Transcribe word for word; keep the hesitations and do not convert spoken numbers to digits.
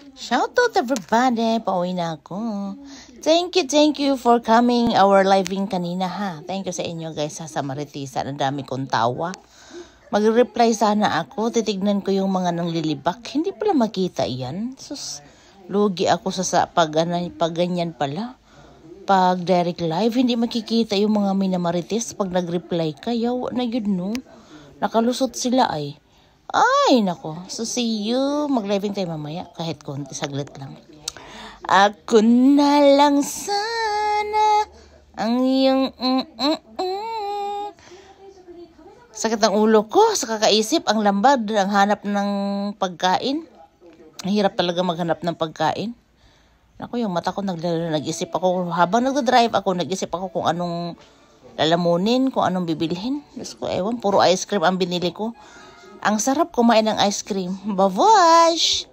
Shout out everybody. Pauwi na ako. Thank you, thank you for coming our living kanina ha. Thank you sa inyo guys sa Samaritisan. Ang dami kong tawa. Mag-reply sana ako. Titignan ko yung mga nanglilibak. Hindi pala makita yan. Sus, lugi ako sa, sa pag, pag ganyan pala. Pag direct live, hindi makikita yung mga minamarites. Pag nag-reply ka, yaw na yun no. Nakalusot sila ay. Ay, nako. So, see you. Mag-living tayo mamaya. Kahit konti, saglit lang. Ako na lang sana ang iyong... Mm, mm, mm. Sakit ang ulo ko sa kakaisip. Ang lambad, ang hanap ng pagkain. Ang hirap talaga maghanap ng pagkain. Ako, yung mata ko, nag-isip ako. Habang nagdadrive ako, nag-isip ako kung anong lalamunin, kung anong bibilhin. Diyos ko, ewan, puro ice cream ang binili ko. Ang sarap kumain ng ice cream. Bawash!